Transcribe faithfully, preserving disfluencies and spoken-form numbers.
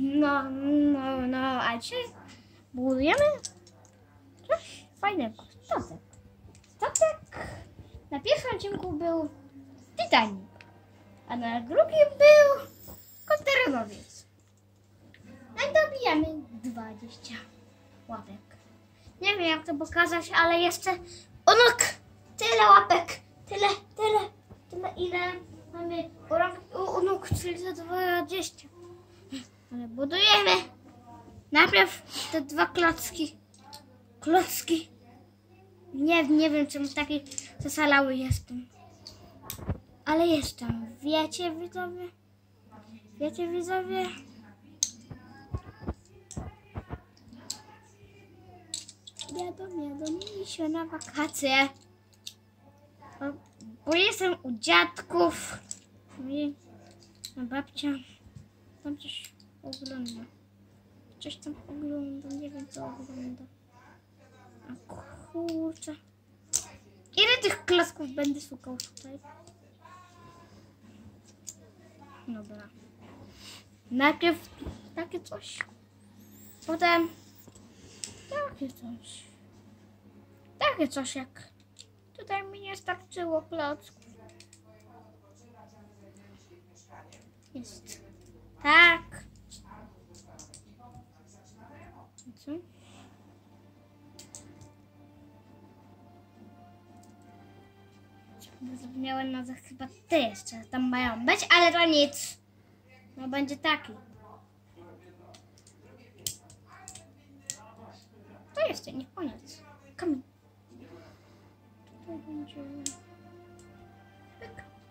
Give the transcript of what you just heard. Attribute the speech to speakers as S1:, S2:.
S1: No, no, no, a dzisiaj budujemy coś fajnego. Statek. Statek na pierwszym odcinku był Titanic, a na drugim był kontenerowiec. No i dobijamy dwadzieścia łapek. Nie wiem jak to pokazać, ale jeszcze onuk tyle łapek. Tyle, tyle, tyle ile mamy onuk, czyli za dwadzieścia. Ale budujemy. Najpierw te dwa klocki. Klocki. Nie, nie wiem czemu taki zasalały jestem. Ale jestem. Wiecie widzowie? Wiecie widzowie? Jadą, jadą mi się na wakacje. Bo, bo jestem u dziadków. I babcia tam coś ogląda. Coś tam ogląda. Nie wiem co ogląda. A kurczę. Ile tych klocków będę szukał tutaj? Dobra. Najpierw takie coś. Potem takie coś. Takie coś jak tutaj mi nie starczyło klocków. Jest tak. Co? Zapomniałem nazwę, chyba te jeszcze tam mają być, ale to nic. No będzie taki. To jeszcze nie koniec. Kamień. Tutaj będzie... Tak.